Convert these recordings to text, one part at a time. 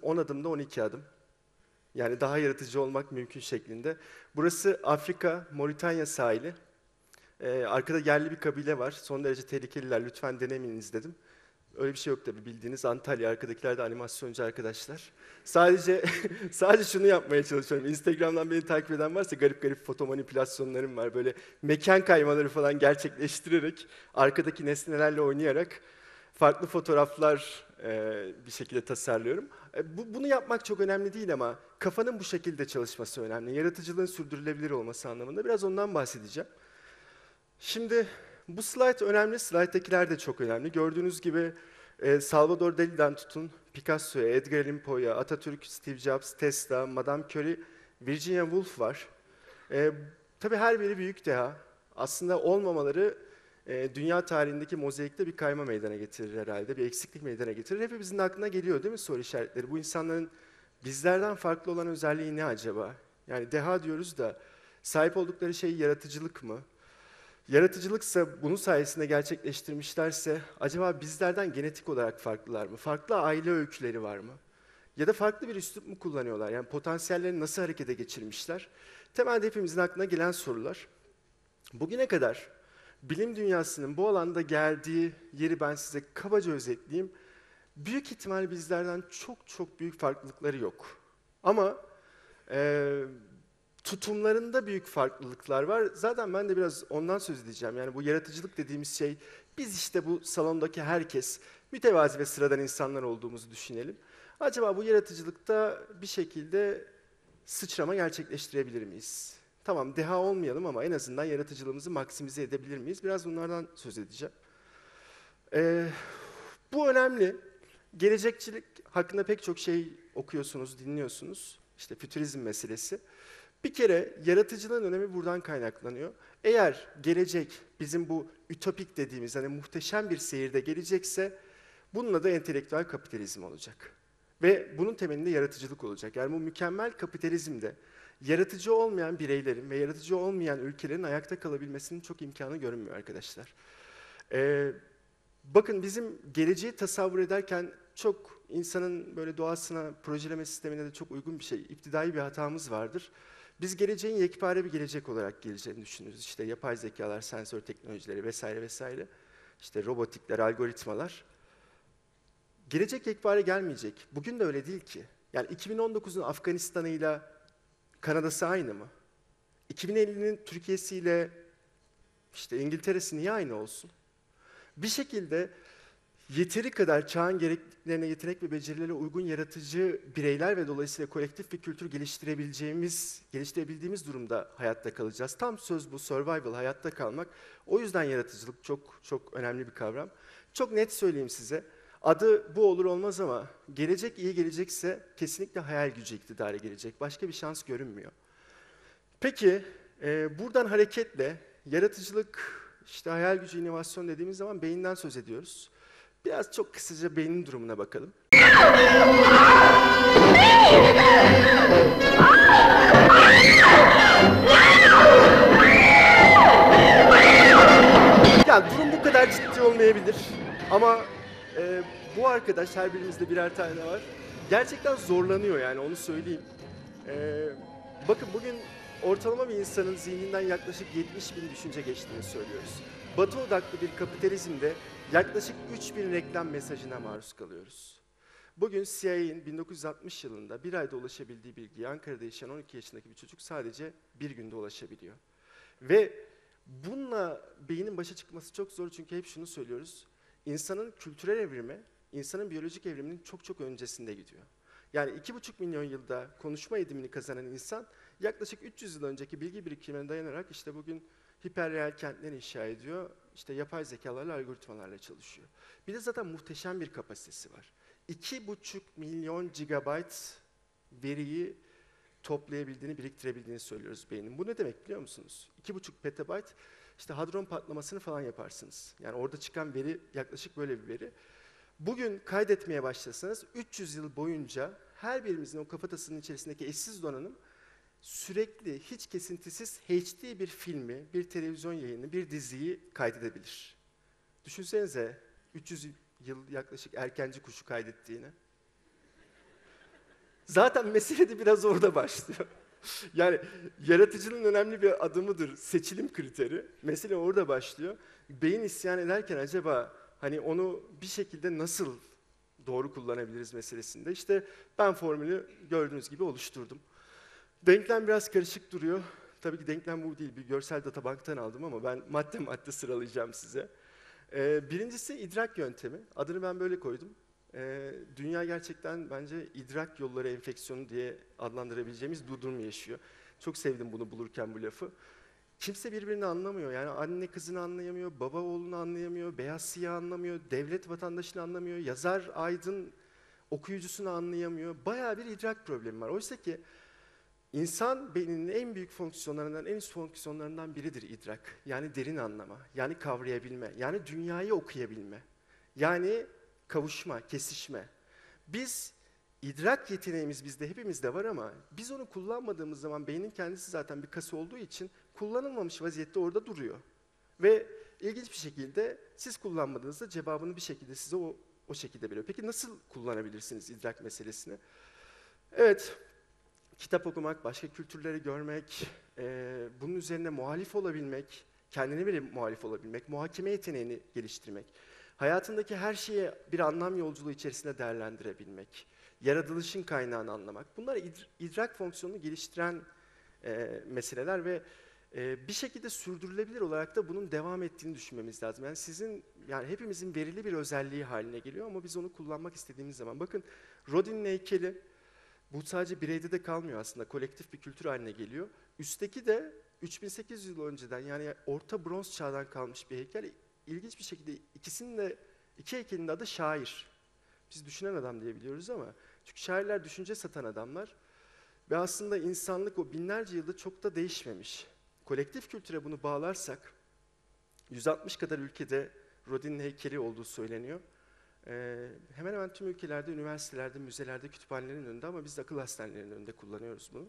10 adımda 12 adım. Yani daha yaratıcı olmak mümkün şeklinde. Burası Afrika, Moritanya sahili. Arkada yerli bir kabile var. Son derece tehlikeliler. Lütfen denemeyiniz dedim. Öyle bir şey yok tabii bildiğiniz Antalya. Arkadakiler de animasyoncu arkadaşlar. Sadece sadece şunu yapmaya çalışıyorum. Instagram'dan beni takip eden varsa garip garip foto manipülasyonlarım var. Böyle mekan kaymaları falan gerçekleştirerek, arkadaki nesnelerle oynayarak farklı fotoğraflar bir şekilde tasarlıyorum. Bunu yapmak çok önemli değil ama kafanın bu şekilde çalışması önemli. Yaratıcılığın sürdürülebilir olması anlamında biraz ondan bahsedeceğim. Şimdi bu slide önemli, slide'dakiler de çok önemli. Gördüğünüz gibi Salvador Dali'den tutun, Picasso'ya, Edgar Allan Poe'ya, Atatürk, Steve Jobs, Tesla, Madame Curie, Virginia Woolf var. E, tabii her biri büyük deha. Aslında olmamaları dünya tarihindeki mozaikte bir kayma meydana getirir herhalde, bir eksiklik meydana getirir. Hepimizin aklına geliyor değil mi soru işaretleri? Bu insanların bizlerden farklı olan özelliği ne acaba? Yani deha diyoruz da sahip oldukları şey yaratıcılık mı? Yaratıcılıksa bunun sayesinde gerçekleştirmişlerse acaba bizlerden genetik olarak farklılar mı? Farklı aile öyküleri var mı? Ya da farklı bir üslup mu kullanıyorlar? Yani potansiyellerini nasıl harekete geçirmişler? Temelde hepimizin aklına gelen sorular. Bugüne kadar bilim dünyasının bu alanda geldiği yeri ben size kabaca özetleyeyim. Büyük ihtimal bizlerden çok çok büyük farklılıkları yok. Ama eee tutumlarında büyük farklılıklar var. Zaten ben de biraz ondan söz edeceğim. Yani bu yaratıcılık dediğimiz şey, biz işte bu salondaki herkes mütevazi ve sıradan insanlar olduğumuzu düşünelim. Acaba bu yaratıcılıkta bir şekilde sıçrama gerçekleştirebilir miyiz? Tamam, deha olmayalım ama en azından yaratıcılığımızı maksimize edebilir miyiz? Biraz bunlardan söz edeceğim. Ee, bu önemli. Gelecekçilik hakkında pek çok şey okuyorsunuz, dinliyorsunuz. İşte fütürizm meselesi. Bir kere yaratıcılığın önemi buradan kaynaklanıyor. Eğer gelecek bizim bu ütopik dediğimiz hani muhteşem bir seyirde gelecekse bunun adı entelektüel kapitalizm olacak. Ve bunun temelinde yaratıcılık olacak. Yani bu mükemmel kapitalizmde yaratıcı olmayan bireylerin ve yaratıcı olmayan ülkelerin ayakta kalabilmesinin çok imkanı görünmüyor arkadaşlar. Ee, bakın bizim geleceği tasavvur ederken çok insanın böyle doğasına, projeleme sistemine de çok uygun bir şey, iptidai bir hatamız vardır. Biz geleceğin yekpare bir gelecek olarak geleceğini düşünürüz. İşte yapay zekalar, sensör teknolojileri vesaire vesaire. İşte robotikler, algoritmalar. Gelecek yekpare gelmeyecek. Bugün de öyle değil ki. Yani 2019'un Afganistan'ıyla Kanada'sı aynı mı? 2050'nin Türkiye'siyle işte İngiltere'si niye aynı olsun? Bir şekilde yeteri kadar çağın gerekliliklerine, yetenek ve becerilerine uygun yaratıcı bireyler ve dolayısıyla kolektif bir kültür geliştirebildiğimiz durumda hayatta kalacağız. Tam söz bu, survival, hayatta kalmak. O yüzden yaratıcılık çok çok önemli bir kavram. Çok net söyleyeyim size. Adı bu olur olmaz ama gelecek iyi gelecekse kesinlikle hayal gücü iktidara gelecek. Başka bir şans görünmüyor. Peki, buradan hareketle yaratıcılık, işte hayal gücü, inovasyon dediğimiz zaman beyinden söz ediyoruz. Biraz çok kısaca beynin durumuna bakalım. Yani durum bu kadar ciddi olmayabilir ama bu arkadaş, her birimizde birer tane var. Gerçekten zorlanıyor yani onu söyleyeyim. E, bakın bugün ortalama bir insanın zihninden yaklaşık 70 bin düşünce geçtiğini söylüyoruz. Batı odaklı bir kapitalizmde yaklaşık 3.000 reklam mesajına maruz kalıyoruz. Bugün CIA'nin 1960 yılında bir ayda ulaşabildiği bilgiye Ankara'da yaşayan 12 yaşındaki bir çocuk sadece bir günde ulaşabiliyor. Ve bununla beynin başa çıkması çok zor çünkü hep şunu söylüyoruz. İnsanın kültürel evrimi, insanın biyolojik evriminin çok çok öncesinde gidiyor. Yani 2,5 milyon yılda konuşma edimini kazanan insan yaklaşık 300 yıl önceki bilgi birikimine dayanarak işte bugün hiperreal kentler inşa ediyor. İşte yapay zekalarla, algoritmalarla çalışıyor. Bir de zaten muhteşem bir kapasitesi var. 2,5 milyon gigabayt veriyi toplayabildiğini, biriktirebildiğini söylüyoruz beynin. Bu ne demek biliyor musunuz? 2,5 petabayt, işte hadron patlamasını falan yaparsınız. Yani orada çıkan veri yaklaşık böyle bir veri. Bugün kaydetmeye başlasanız 300 yıl boyunca her birimizin o kafatasının içerisindeki eşsiz donanım sürekli, hiç kesintisiz HD bir filmi, bir televizyon yayını, bir diziyi kaydedebilir. Düşünsenize 300 yıl yaklaşık erkenci kuşu kaydettiğini. Zaten mesele de biraz orada başlıyor. Yani yaratıcının önemli bir adımıdır seçilim kriteri. Mesele orada başlıyor. Beyin isyan ederken acaba hani onu bir şekilde nasıl doğru kullanabiliriz meselesinde. İşte ben formülü gördüğünüz gibi oluşturdum. Denklem biraz karışık duruyor. Tabii ki denklem bu değil. Bir görsel databanktan aldım ama ben madde madde sıralayacağım size. Birincisi idrak yöntemi. Adını ben böyle koydum. Dünya gerçekten bence idrak yolları enfeksiyonu diye adlandırabileceğimiz bir durum yaşıyor. Çok sevdim bunu bulurken bu lafı. Kimse birbirini anlamıyor. Yani anne kızını anlayamıyor, baba oğlunu anlayamıyor, beyaz siyah anlamıyor, devlet vatandaşını anlamıyor, yazar aydın okuyucusunu anlayamıyor. Bayağı bir idrak problemi var. Oysa ki İnsan beyninin en büyük fonksiyonlarından, en üst fonksiyonlarından biridir idrak. Yani derin anlama, yani kavrayabilme, yani dünyayı okuyabilme, yani kavuşma, kesişme. Biz, idrak yeteneğimiz bizde hepimizde var ama biz onu kullanmadığımız zaman beynin kendisi zaten bir kası olduğu için kullanılmamış vaziyette orada duruyor. Ve ilginç bir şekilde siz kullanmadığınızda cevabını bir şekilde size o şekilde veriyor. Peki nasıl kullanabilirsiniz idrak meselesini? Evet, kitap okumak, başka kültürleri görmek, bunun üzerine muhalif olabilmek, kendine bile muhalif olabilmek, muhakeme yeteneğini geliştirmek, hayatındaki her şeye bir anlam yolculuğu içerisinde değerlendirebilmek, yaratılışın kaynağını anlamak. Bunlar idrak fonksiyonunu geliştiren meseleler ve bir şekilde sürdürülebilir olarak da bunun devam ettiğini düşünmemiz lazım. Yani hepimizin verili bir özelliği haline geliyor ama biz onu kullanmak istediğimiz zaman. Bakın Rodin'in heykeli, bu sadece bireyde de kalmıyor aslında, kolektif bir kültür haline geliyor. Üstteki de 3800 yıl önceden yani Orta Bronz çağdan kalmış bir heykel. İlginç bir şekilde iki heykelin de adı şair. Biz düşünen adam diye biliyoruz ama çünkü şairler düşünce satan adamlar ve aslında insanlık o binlerce yılda çok da değişmemiş. Kolektif kültüre bunu bağlarsak 160 kadar ülkede Rodin'in heykeli olduğu söyleniyor. Hemen hemen tüm ülkelerde, üniversitelerde, müzelerde, kütüphanelerin önünde ama biz de akıl hastanelerinin önünde kullanıyoruz bunu.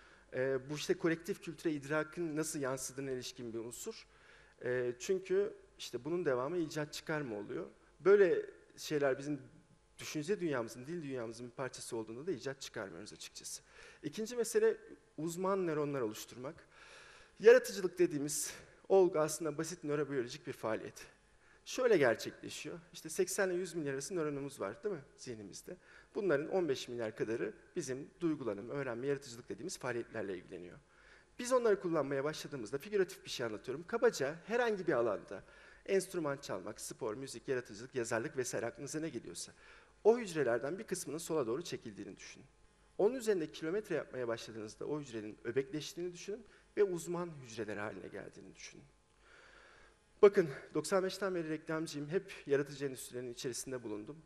Bu işte kolektif kültüre idrakın nasıl yansıdığına ilişkin bir unsur. Çünkü işte bunun devamı icat çıkarma oluyor. Böyle şeyler bizim düşünce dünyamızın, dil dünyamızın bir parçası olduğunda da icat çıkarmıyoruz açıkçası. İkinci mesele uzman nöronlar oluşturmak. Yaratıcılık dediğimiz olgu aslında basit nörobiyolojik bir faaliyet. Şöyle gerçekleşiyor. İşte 80 ile 100 milyar arası nöronumuz var değil mi zihnimizde? Bunların 15 milyar kadarı bizim duygulanım, öğrenme, yaratıcılık dediğimiz faaliyetlerle ilgileniyor. Biz onları kullanmaya başladığımızda figüratif bir şey anlatıyorum. Kabaca herhangi bir alanda enstrüman çalmak, spor, müzik, yaratıcılık, yazarlık vesaire aklınıza ne geliyorsa o hücrelerden bir kısmının sola doğru çekildiğini düşünün. Onun üzerinde kilometre yapmaya başladığınızda o hücrenin öbekleştiğini düşünün ve uzman hücreler haline geldiğini düşünün. Bakın 95'ten beri reklamcıyım. Hep yaratıcı endüstrilerin içerisinde bulundum.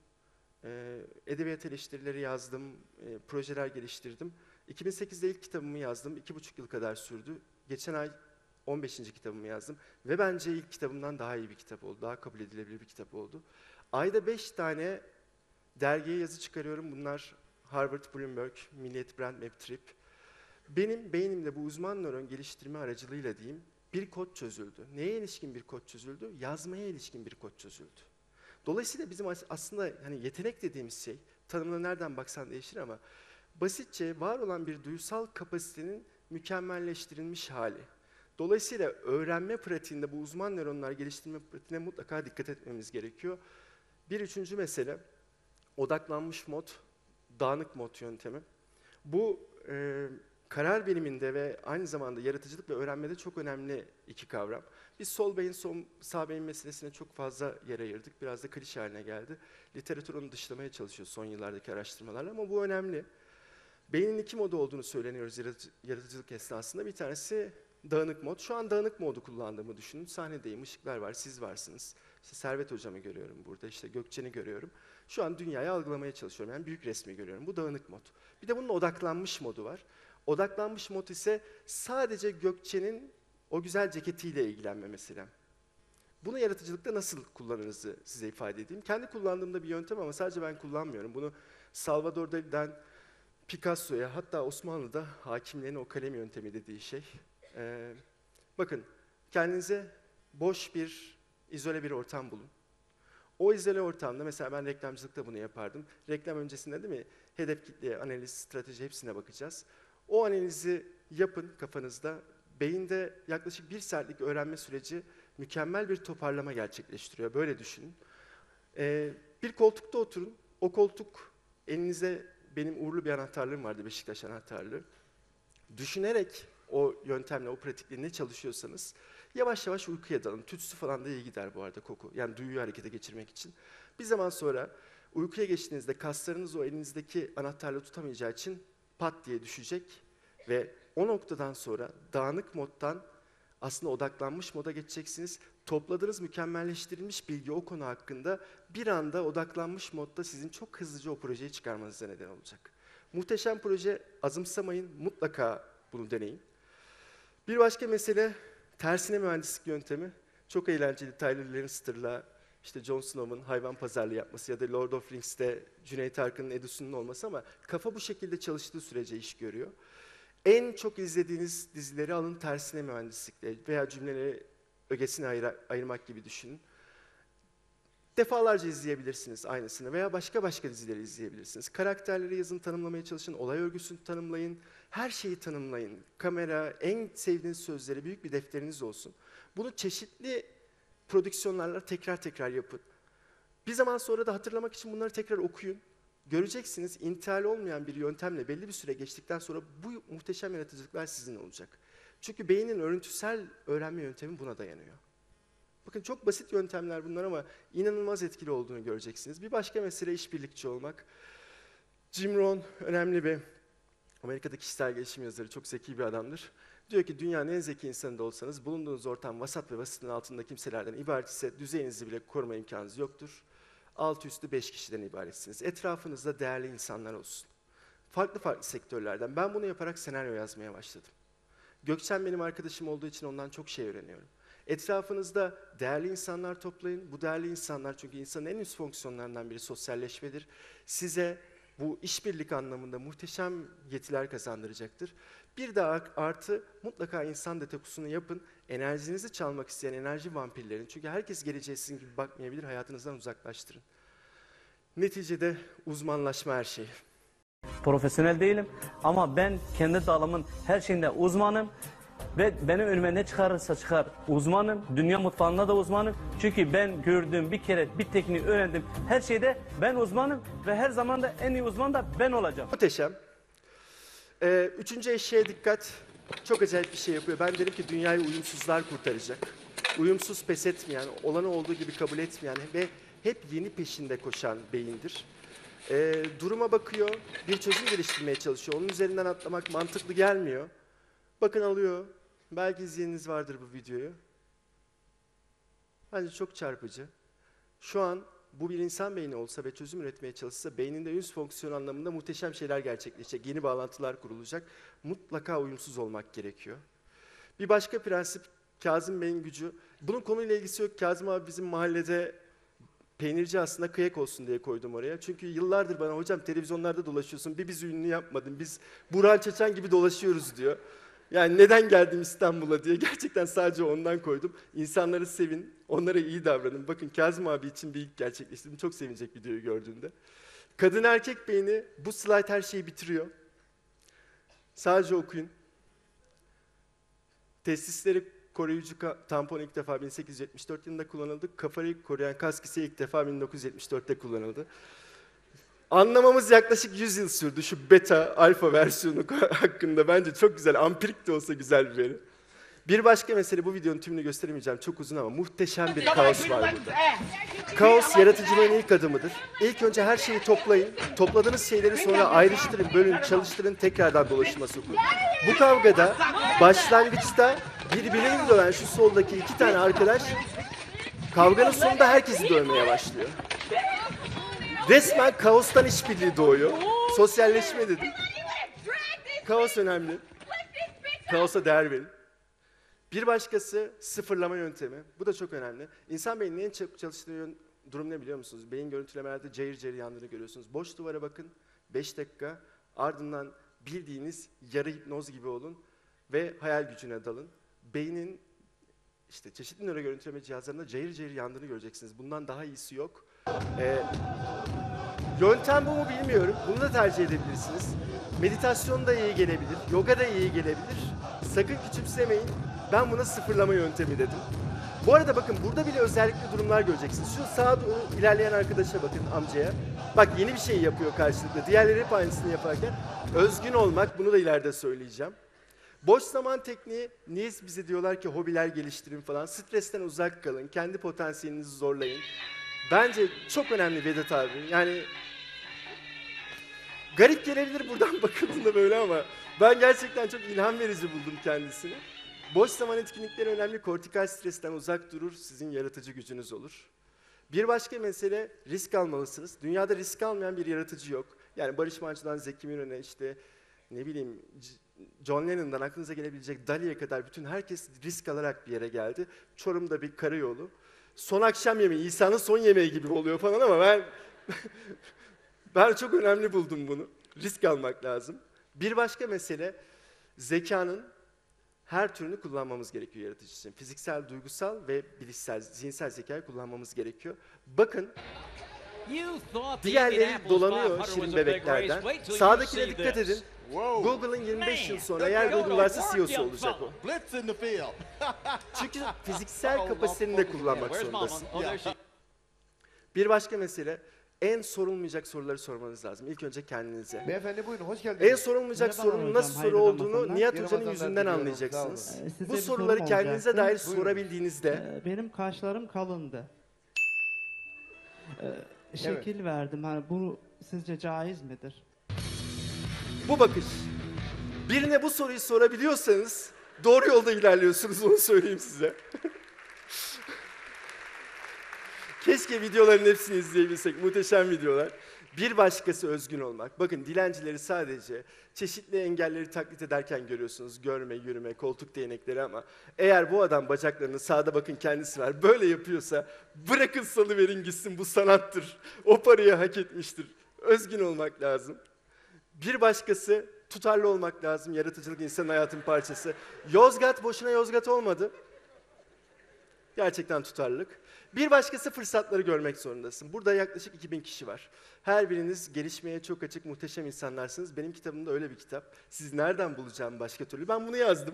Edebiyat eleştirileri yazdım, projeler geliştirdim. 2008'de ilk kitabımı yazdım. 2,5 yıl kadar sürdü. Geçen ay 15. kitabımı yazdım. Ve bence ilk kitabımdan daha iyi bir kitap oldu. Daha kabul edilebilir bir kitap oldu. Ayda 5 tane dergiye yazı çıkarıyorum. Bunlar Harvard, Bloomberg, Milliyet, Brand Map, Trip. Benim beynimde bu uzman nöron geliştirme aracılığıyla diyeyim, bir kod çözüldü. Neye ilişkin bir kod çözüldü? Yazmaya ilişkin bir kod çözüldü. Dolayısıyla bizim aslında hani yetenek dediğimiz şey, tanımına nereden baksan değişir ama basitçe var olan bir duysal kapasitenin mükemmelleştirilmiş hali. Dolayısıyla öğrenme pratiğinde bu uzman nöronlar geliştirme pratiğine mutlaka dikkat etmemiz gerekiyor. Bir üçüncü mesele, odaklanmış mod, dağınık mod yöntemi. Bu karar biliminde ve aynı zamanda yaratıcılık ve öğrenmede çok önemli iki kavram. Biz sol beyin, sağ beyin meselesine çok fazla yer ayırdık. Biraz da klişe haline geldi. Literatür onu dışlamaya çalışıyor son yıllardaki araştırmalarla ama bu önemli. Beynin iki modu olduğunu söyleniyoruz yaratıcılık esnasında. Bir tanesi dağınık mod. Şu an dağınık modu kullandığımı düşünün. Sahnedeyim, ışıklar var, siz varsınız. İşte Servet hocamı görüyorum burada, işte Gökçen'i görüyorum. Şu an dünyayı algılamaya çalışıyorum. Yani büyük resmi görüyorum. Bu dağınık mod. Bir de bunun odaklanmış modu var. Odaklanmış mod ise sadece Gökçe'nin o güzel ceketiyle ilgilenme mesela. Bunu yaratıcılıkta nasıl kullanırızı size ifade edeyim. Kendi kullandığımda bir yöntem ama sadece ben kullanmıyorum. Bunu Salvador Dali'den Picasso'ya, hatta Osmanlı'da hakimlerin o kalem yöntemi dediği şey. Bakın, kendinize boş izole bir ortam bulun. O izole ortamda, mesela ben reklamcılıkta bunu yapardım. Reklam öncesinde değil mi? Hedef kitle, analiz, strateji hepsine bakacağız. O analizi yapın kafanızda. Beyinde yaklaşık 1 saatlik öğrenme süreci mükemmel bir toparlama gerçekleştiriyor. Böyle düşünün. Bir koltukta oturun. O koltuk elinize, benim uğurlu bir anahtarlığım vardı, Beşiktaş anahtarlığı. Düşünerek o yöntemle, o pratikle ne çalışıyorsanız yavaş yavaş uykuya dalın. Tütsü falan da iyi gider bu arada, koku. Yani duyuyu harekete geçirmek için. Bir zaman sonra uykuya geçtiğinizde kaslarınız o elinizdeki anahtarlığı tutamayacağı için pat diye düşecek ve o noktadan sonra dağınık moddan aslında odaklanmış moda geçeceksiniz. Topladığınız mükemmelleştirilmiş bilgi o konu hakkında bir anda odaklanmış modda sizin çok hızlıca o projeyi çıkarmanıza neden olacak. Muhteşem proje, azımsamayın, mutlaka bunu deneyin. Bir başka mesele, tersine mühendislik yöntemi. Çok eğlenceli, Tyler Lannister'la işte Jon Snow'un hayvan pazarlığı yapması ya da Lord of the Rings'te Cüneyt Arkın'ın Edison'un olması, ama kafa bu şekilde çalıştığı sürece iş görüyor. En çok izlediğiniz dizileri alın, tersine mühendislikle veya cümleleri ögesine ayırmak gibi düşünün. Defalarca izleyebilirsiniz aynısını veya başka dizileri izleyebilirsiniz. Karakterleri yazın, tanımlamaya çalışın, olay örgüsünü tanımlayın, her şeyi tanımlayın. Kamera, en sevdiğiniz sözleri, büyük bir defteriniz olsun. Bunu çeşitli prodüksiyonlarla tekrar yapın. Bir zaman sonra da hatırlamak için bunları tekrar okuyun. Göreceksiniz, intihal olmayan bir yöntemle belli bir süre geçtikten sonra bu muhteşem yaratıcılıklar sizin olacak. Çünkü beynin örüntüsel öğrenme yöntemi buna dayanıyor. Bakın çok basit yöntemler bunlar ama inanılmaz etkili olduğunu göreceksiniz. Bir başka mesele işbirlikçi olmak. Jim Rohn önemli bir Amerika'da kişisel gelişim yazarı, çok zeki bir adamdır. Diyor ki dünyanın en zeki insanı da olsanız bulunduğunuz ortam vasat ve vasatın altında kimselerden ibaret ise düzeyinizi bile koruma imkanınız yoktur. Altı üstü 5 kişiden ibaretsiniz. Etrafınızda değerli insanlar olsun. Farklı sektörlerden. Ben bunu yaparak senaryo yazmaya başladım. Gökçen benim arkadaşım olduğu için ondan çok şey öğreniyorum. Etrafınızda değerli insanlar toplayın. Bu değerli insanlar, çünkü insanın en üst fonksiyonlarından biri sosyalleşmedir. Size bu işbirlik anlamında muhteşem yetiler kazandıracaktır. Bir de artı, mutlaka insan detoksunu yapın. Enerjinizi çalmak isteyen enerji vampirlerin, çünkü herkes geleceğe sizin gibi bakmayabilir, hayatınızdan uzaklaştırın. Neticede uzmanlaşma her şey. Profesyonel değilim ama ben kendi dalımın her şeyinde uzmanım. Ve benim önüme ne çıkarırsa çıkar uzmanım. Dünya mutfağında da uzmanım. Çünkü ben gördüğüm bir kere bir tekniği öğrendim. Her şeyde ben uzmanım ve her zaman da en iyi uzman da ben olacağım. Muhteşem. Üçüncü eşeğe dikkat. Çok acayip bir şey yapıyor. Ben derim ki dünyayı uyumsuzlar kurtaracak. Uyumsuz, pes etmeyen, olanı olduğu gibi kabul etmeyen ve hep yeni peşinde koşan beyindir. Duruma bakıyor, bir çözüm geliştirmeye çalışıyor. Onun üzerinden atlamak mantıklı gelmiyor. Bakın alıyor. Belki izleyeniniz vardır bu videoyu. Bence çok çarpıcı. Şu an bu bir insan beyni olsa ve çözüm üretmeye çalışsa beyninde üst fonksiyon anlamında muhteşem şeyler gerçekleşecek. Yeni bağlantılar kurulacak. Mutlaka uyumsuz olmak gerekiyor. Bir başka prensip, Kazım Bey'in gücü. Bunun konuyla ilgisi yok. Kazım abi bizim mahallede peynirci, aslında kıyak olsun diye koydum oraya. Çünkü yıllardır bana hocam televizyonlarda dolaşıyorsun, bir bizi ünlü yapmadın, biz Burhan Çeçen gibi dolaşıyoruz diyor. Yani neden geldim İstanbul'a diye, gerçekten sadece ondan koydum. İnsanları sevin, onlara iyi davranın. Bakın Kazım abi için bir ilk gerçekleştirdim. Çok sevinecek videoyu gördüğünde. Kadın erkek beyni, bu slide her şeyi bitiriyor. Sadece okuyun. Testisleri koruyucu tampon ilk defa 1874 yılında kullanıldı. Kafayı koruyan kaskisi ilk defa 1974'te kullanıldı. Anlamamız yaklaşık 100 yıl sürdü şu beta, alfa versiyonu hakkında. Bence çok güzel, ampirik de olsa güzel bir veri. Bir başka mesele, bu videonun tümünü gösteremeyeceğim, çok uzun ama muhteşem bir kaos var burada. Kaos, yaratıcılığın ilk adımıdır. İlk önce her şeyi toplayın, topladığınız şeyleri sonra ayrıştırın, bölün, çalıştırın, tekrardan dolaşıma sokun. Bu kavgada başlangıçta birbirini döven şu soldaki 2 tane arkadaş, kavganın sonunda herkesi dövmeye başlıyor. Resmen kaostan işbirliği doğuyor. Sosyalleşme dedim. Kaos önemli. Kaosa değer verin. Bir başkası sıfırlama yöntemi. Bu da çok önemli. İnsan beyninin en çok çalıştığı durum ne biliyor musunuz? Beyin görüntülemelerde cayır cayır yandığını görüyorsunuz. Boş duvara bakın, 5 dakika, ardından bildiğiniz yarı hipnoz gibi olun ve hayal gücüne dalın. Beynin işte çeşitli nöro görüntüleme cihazlarında cayır cayır yandığını göreceksiniz. Bundan daha iyisi yok. Yöntem bu mu bilmiyorum. Bunu da tercih edebilirsiniz. Meditasyon da iyi gelebilir, yoga da iyi gelebilir. Sakın küçümsemeyin. Ben buna sıfırlama yöntemi dedim. Bu arada bakın burada bile özellikle durumlar göreceksiniz. Şu sağa doğru ilerleyen arkadaşa bakın, amcaya. Bak yeni bir şey yapıyor karşılıklı. Diğerleri hep aynısını yaparken. Özgün olmak, bunu da ileride söyleyeceğim. Boş zaman tekniği, niye bize diyorlar ki hobiler geliştirin falan. Stresten uzak kalın, kendi potansiyelinizi zorlayın. Bence çok önemli Vedat abi. Yani garip gelebilir buradan bakıldığında böyle ama ben gerçekten çok ilham verici buldum kendisini. Boş zaman etkinlikleri önemli. Kortikal stresten uzak durur, sizin yaratıcı gücünüz olur. Bir başka mesele, risk almalısınız. Dünyada risk almayan bir yaratıcı yok. Yani Barış Manço'dan Zeki Müren'e, işte ne bileyim John Lennon'dan aklınıza gelebilecek Dali'ye kadar bütün herkes risk alarak bir yere geldi. Çorum'da bir karayolu. Son akşam yemeği, İsa'nın son yemeği gibi oluyor falan ama ben çok önemli buldum bunu. Risk almak lazım. Bir başka mesele, zekanın her türünü kullanmamız gerekiyor yaratıcı için. Fiziksel, duygusal ve bilişsel, zihinsel zekayı kullanmamız gerekiyor. Bakın, diğerleri dolanıyor şirin bebeklerden. Sağdakine dikkat edin. Google'ın 25 yıl sonra eğer Google varsa CEO'su olacak o. Çünkü fiziksel kapasiteni de kullanmak zorundasın. Bir başka mesele, en sorulmayacak soruları sormanız lazım. İlk önce kendinize. Beyefendi buyurun, hoş geldiniz. En sorulmayacak sorunun nasıl soru olduğunu Nihat Hoca'nın yüzünden anlayacaksınız. Bu soruları kendinize dair sorabildiğinizde... Benim kaşlarım kalındı. Şekil verdim. Hani bu sizce caiz midir? Bu bakış. Birine bu soruyu sorabiliyorsanız doğru yolda ilerliyorsunuz, onu söyleyeyim size. Keşke videoların hepsini izleyebilsek, muhteşem videolar. Bir başkası özgün olmak. Bakın dilencileri sadece çeşitli engelleri taklit ederken görüyorsunuz. Görme, yürüme, koltuk değnekleri ama eğer bu adam bacaklarını sağda bakın kendisi var, böyle yapıyorsa bırakın salıverin gitsin, bu sanattır. O parayı hak etmiştir. Özgün olmak lazım. Bir başkası tutarlı olmak lazım. Yaratıcılık insanın hayatın parçası. Yozgat boşuna Yozgat olmadı. Gerçekten tutarlılık. Bir başkası fırsatları görmek zorundasın. Burada yaklaşık 2000 kişi var. Her biriniz gelişmeye çok açık, muhteşem insanlarsınız. Benim kitabım da öyle bir kitap. Siz nereden bulacağım başka türlü? Ben bunu yazdım.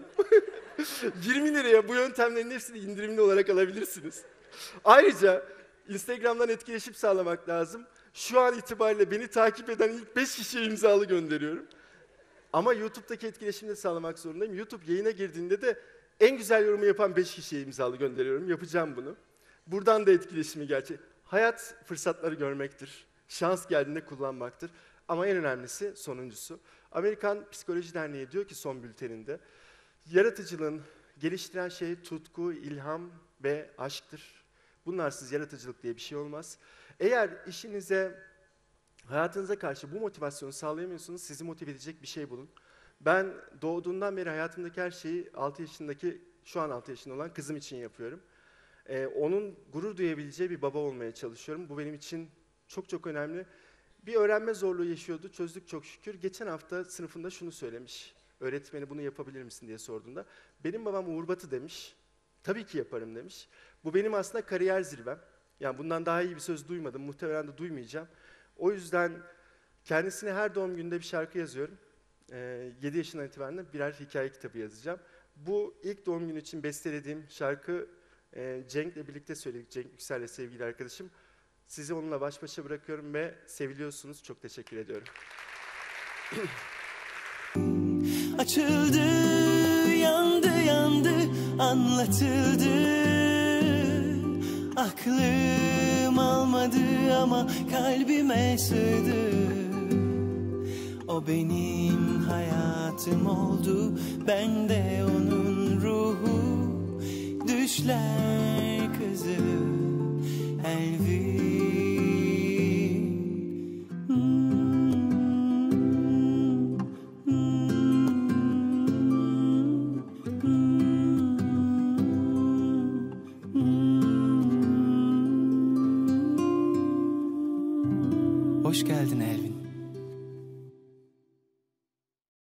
20 liraya bu yöntemlerin hepsini indirimli olarak alabilirsiniz. Ayrıca Instagram'dan etkileşim sağlamak lazım. Şu an itibariyle beni takip eden ilk 5 kişiye imzalı gönderiyorum. Ama YouTube'daki etkileşimi de sağlamak zorundayım. YouTube yayına girdiğinde de en güzel yorumu yapan 5 kişiye imzalı gönderiyorum. Yapacağım bunu. Buradan da etkileşimi gerçek. Hayat fırsatları görmektir. Şans geldiğinde kullanmaktır. Ama en önemlisi sonuncusu. Amerikan Psikoloji Derneği diyor ki son bülteninde, yaratıcılığın geliştiren şey tutku, ilham ve aşktır. Bunlarsız yaratıcılık diye bir şey olmaz. Eğer işinize, hayatınıza karşı bu motivasyonu sağlayamıyorsanız sizi motive edecek bir şey bulun. Ben doğduğundan beri hayatımdaki her şeyi şu an 6 yaşında olan kızım için yapıyorum. Onun gurur duyabileceği bir baba olmaya çalışıyorum. Bu benim için çok çok önemli. Bir öğrenme zorluğu yaşıyordu, çözdük çok şükür. Geçen hafta sınıfında şunu söylemiş. Öğretmeni bunu yapabilir misin diye sorduğunda. Benim babam Uğur Batı demiş. Tabii ki yaparım demiş. Bu benim aslında kariyer zirvem. Yani bundan daha iyi bir söz duymadım. Muhtemelen de duymayacağım. O yüzden kendisine her doğum gününde bir şarkı yazıyorum. 7 yaşından itibaren de birer hikaye kitabı yazacağım. Bu ilk doğum günü için bestelediğim şarkı Cenk'le birlikte söyledik. Cenk Yüksel'le sevgili arkadaşım. Sizi onunla baş başa bırakıyorum ve seviliyorsunuz. Çok teşekkür ediyorum. Açıldı, yandı, yandı, anlatıldı. Aklım almadı ama kalbime sığdı. O benim hayatım oldu, ben de onun ruhu. Düşler kızı, Elvis.